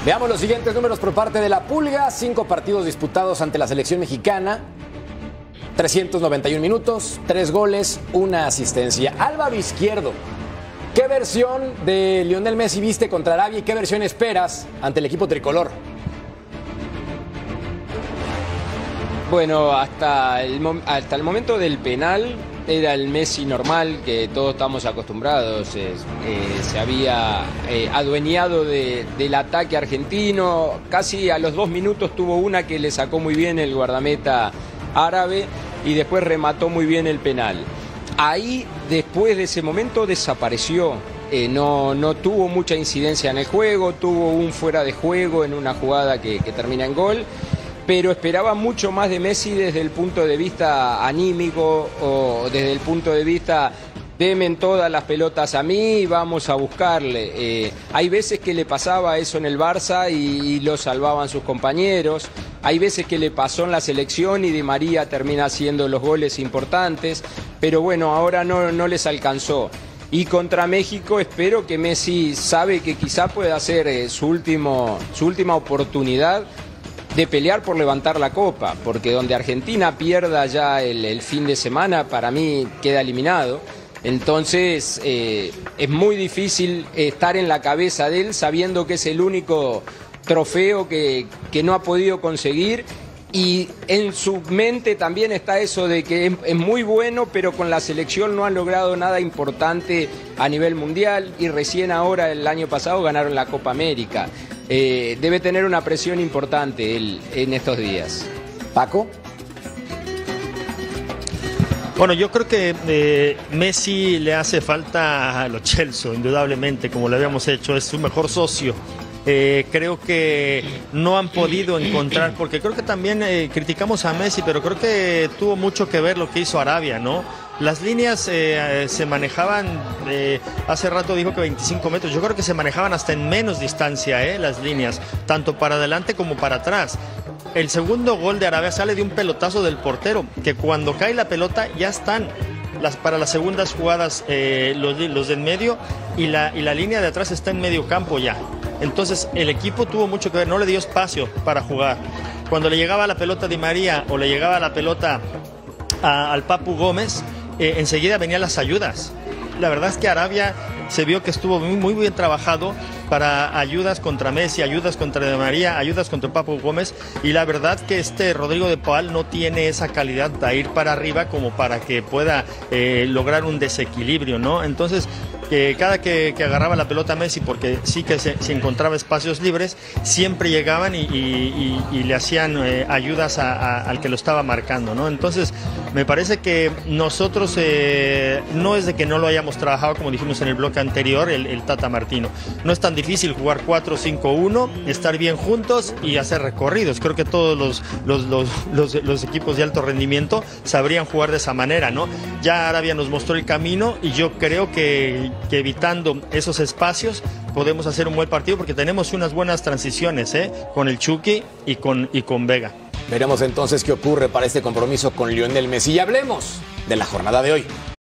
Veamos los siguientes números por parte de la Pulga. 5 partidos disputados ante la selección mexicana. 391 minutos, 3 goles, 1 asistencia. Álvaro Izquierdo, ¿qué versión de Lionel Messi viste contra Arabia y qué versión esperas ante el equipo tricolor? Bueno, hasta el momento del penal era el Messi normal que todos estamos acostumbrados. Se había adueñado del ataque argentino. Casi a los 2 minutos tuvo una que le sacó muy bien el guardameta árabe y después remató muy bien el penal. Ahí, después de ese momento, desapareció. No tuvo mucha incidencia en el juego, tuvo un fuera de juego en una jugada que termina en gol. Pero esperaba mucho más de Messi desde el punto de vista anímico o desde el punto de vista demen todas las pelotas a mí y vamos a buscarle. Hay veces que le pasaba eso en el Barça y lo salvaban sus compañeros. Hay veces que le pasó en la selección y Di María termina haciendo los goles importantes. Pero bueno, ahora no les alcanzó. Y contra México espero que Messi sabe que quizá pueda ser su última oportunidad de pelear por levantar la copa, porque donde Argentina pierda ya el fin de semana, para mí queda eliminado. Entonces es muy difícil estar en la cabeza de él sabiendo que es el único trofeo que no ha podido conseguir. Y en su mente también está eso de que es muy bueno, pero con la selección no ha logrado nada importante a nivel mundial y recién ahora, el año pasado, ganaron la Copa América. Debe tener una presión importante él en estos días. Paco. Bueno, yo creo que Messi le hace falta a Lo Celso, indudablemente, como lo habíamos hecho, es su mejor socio. Creo que no han podido encontrar, porque creo que también criticamos a Messi, pero creo que tuvo mucho que ver lo que hizo Arabia, ¿no? Las líneas se manejaban, hace rato dijo que 25 metros, yo creo que se manejaban hasta en menos distancia, las líneas, tanto para adelante como para atrás. El segundo gol de Arabia sale de un pelotazo del portero, que cuando cae la pelota ya están para las segundas jugadas los de en medio y la línea de atrás está en medio campo ya. Entonces el equipo tuvo mucho que ver, no le dio espacio para jugar. Cuando le llegaba la pelota a Di María o le llegaba la pelota al Papu Gómez, enseguida venían las ayudas. La verdad es que Arabia se vio que estuvo muy bien trabajado para ayudas contra Messi, ayudas contra Di María, ayudas contra Papu Gómez, y la verdad que Rodrigo de Paul no tiene esa calidad de ir para arriba como para que pueda lograr un desequilibrio, ¿no? Entonces cada que agarraba la pelota Messi, porque sí que se encontraba espacios libres, siempre llegaban y le hacían ayudas al que lo estaba marcando, ¿no? Entonces me parece que nosotros no es de que no lo hayamos trabajado, como dijimos en el bloque anterior, el Tata Martino. No es tan difícil jugar 4-5-1, estar bien juntos y hacer recorridos. Creo que todos los equipos de alto rendimiento sabrían jugar de esa manera, ¿no? Ya Arabia nos mostró el camino y yo creo que evitando esos espacios podemos hacer un buen partido, porque tenemos unas buenas transiciones con el Chucky y con Vega. Veremos entonces qué ocurre para este compromiso con Lionel Messi. Y hablemos de la jornada de hoy.